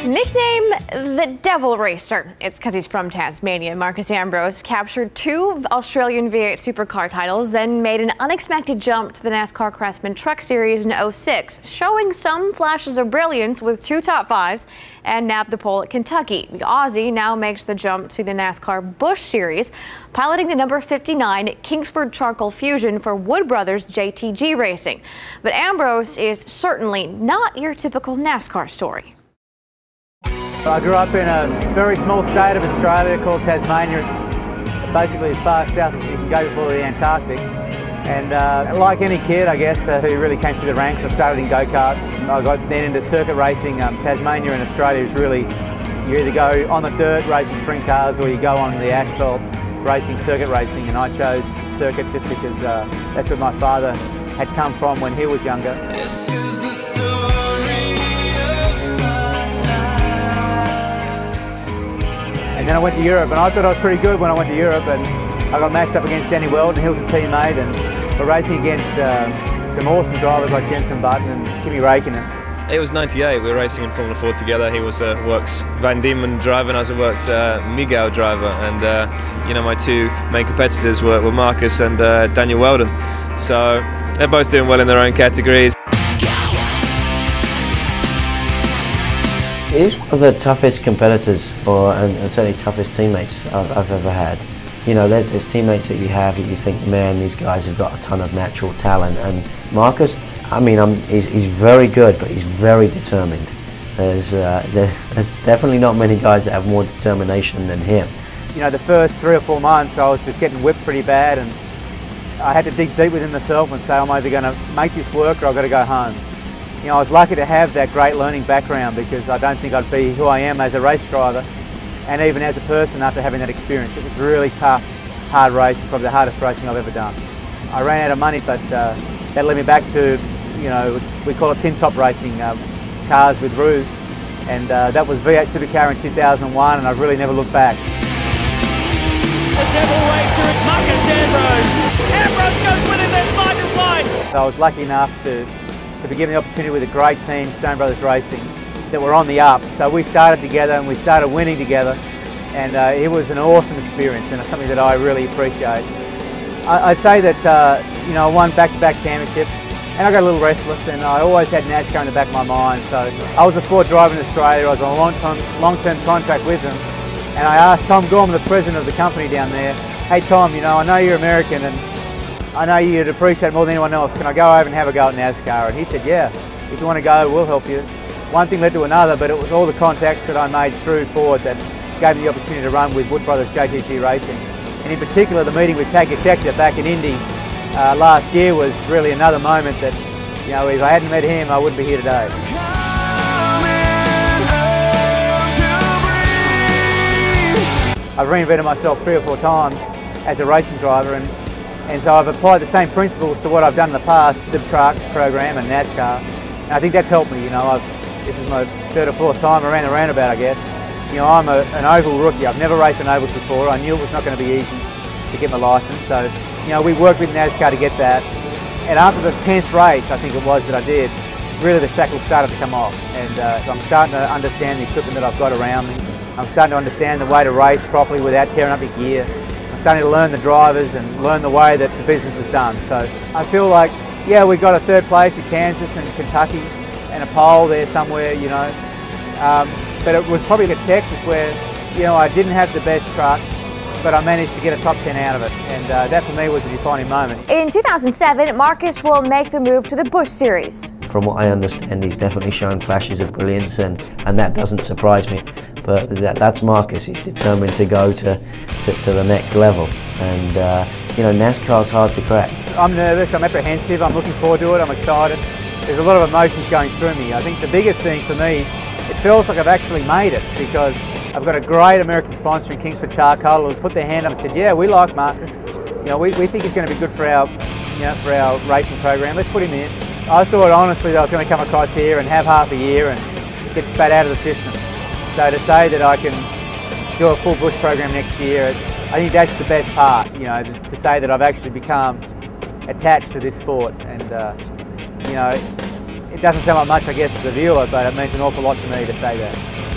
Nickname the Devil Racer. It's because he's from Tasmania. Marcus Ambrose captured 2 Australian V8 SuperCar titles, then made an unexpected jump to the Nascar Craftsman Truck Series in '06, showing some flashes of brilliance with 2 top 5s and nabbed the pole at Kentucky. The Aussie now makes the jump to the Nascar Busch Series, piloting the number 59 Kingsford Charcoal Fusion for Wood Brothers JTG Racing. But Ambrose is certainly not your typical NASCAR story. I grew up in a very small state of Australia called Tasmania. It's basically as far south as you can go before the Antarctic. And like any kid, I guess, who really came through the ranks, I started in go-karts. I got then into circuit racing. Tasmania and Australia is really, you either go on the dirt racing sprint cars or you go on the asphalt racing, circuit racing. And I chose circuit just because that's where my father had come from when he was younger. This is the story of my And then I went to Europe, and I thought I was pretty good when I went to Europe, and I got matched up against Wheldon. He was a teammate, and we're racing against some awesome drivers like Jensen Button and Räikkönen. It was '98, we were racing in Formula 4 together. He was a Works Van Diemen driver and I was a Works Miguel driver, and you know, my 2 main competitors were Marcus and Daniel Wheldon. So they're both doing well in their own categories. He's one of the toughest competitors, and certainly toughest teammates I've ever had. You know, there's teammates that you have that you think, man, these guys have got a ton of natural talent. And Marcus, I mean, he's very good, but he's very determined. There's definitely not many guys that have more determination than him. You know, the first 3 or 4 months I was just getting whipped pretty bad, and I had to dig deep within myself and say, I'm either going to make this work or I've got to go home. You know, I was lucky to have that great learning background, because I don't think I'd be who I am as a race driver and even as a person after having that experience. It was really tough, hard race, probably the hardest racing I've ever done. I ran out of money, but that led me back to, you know, we call it tin top racing, cars with roofs, and that was V8 SuperCar in 2001, and I've really never looked back. The Devil Racer at Marcus Ambrose. Ambrose goes winning that side to side. I was lucky enough to be given the opportunity with a great team, Stone Brothers Racing, that were on the up. So we started together and we started winning together, and it was an awesome experience and something that I really appreciate. I'd say that you know, I won back-to-back championships, and I got a little restless, and I always had NASCAR in the back of my mind. So I was a Ford driver in Australia. I was on a long-term contract with them, and I asked Tom Gorman, the president of the company down there, hey Tom, you know, I know you're American, and I know you'd appreciate it more than anyone else. Can I go over and have a go at NASCAR? And he said, yeah, if you want to go, we'll help you. One thing led to another, but it was all the contacts that I made through Ford that gave me the opportunity to run with Wood Brothers JTG Racing. And in particular, the meeting with Taker Schechter back in Indy last year was really another moment that, you know, if I hadn't met him, I wouldn't be here today. I've reinvented myself 3 or 4 times as a racing driver, and so I've applied the same principles to what I've done in the past, the trucks program and NASCAR. And I think that's helped me. You know, this is my 3rd or 4th time around the roundabout, I guess. You know, I'm an oval rookie. I've never raced an ovals before. I knew it was not going to be easy to get my licence. So, you know, we worked with NASCAR to get that. And after the 10th race, I think it was that I did, really the shackles started to come off. And so I'm starting to understand the equipment that I've got around me. I'm starting to understand the way to race properly without tearing up your gear. I'm starting to learn the drivers and learn the way that the business is done. So I feel like, yeah, we got a 3rd place at Kansas and Kentucky and a pole there somewhere, you know. But it was probably at Texas where, you know, I didn't have the best truck, but I managed to get a top 10 out of it. And that for me was a defining moment. In 2007, Marcus will make the move to the Busch Series. From what I understand, he's definitely shown flashes of brilliance, and that doesn't surprise me. But that's Marcus. He's determined to go to the next level. And you know, NASCAR's hard to crack. I'm nervous, I'm apprehensive, I'm looking forward to it, I'm excited. There's a lot of emotions going through me. I think the biggest thing for me, it feels like I've actually made it, because I've got a great American sponsor in Kingsford Charcoal who put their hand up and said, yeah, we like Marcus. You know, we think he's going to be good for our, you know, for our racing program. Let's put him in. I thought honestly that I was going to come across here and have half a year and get spat out of the system. So to say that I can do a full Busch program next year, I think that's the best part. You know, to say that I've actually become attached to this sport, and you know, it doesn't sound like much, I guess, to the viewer, but it means an awful lot to me to say that.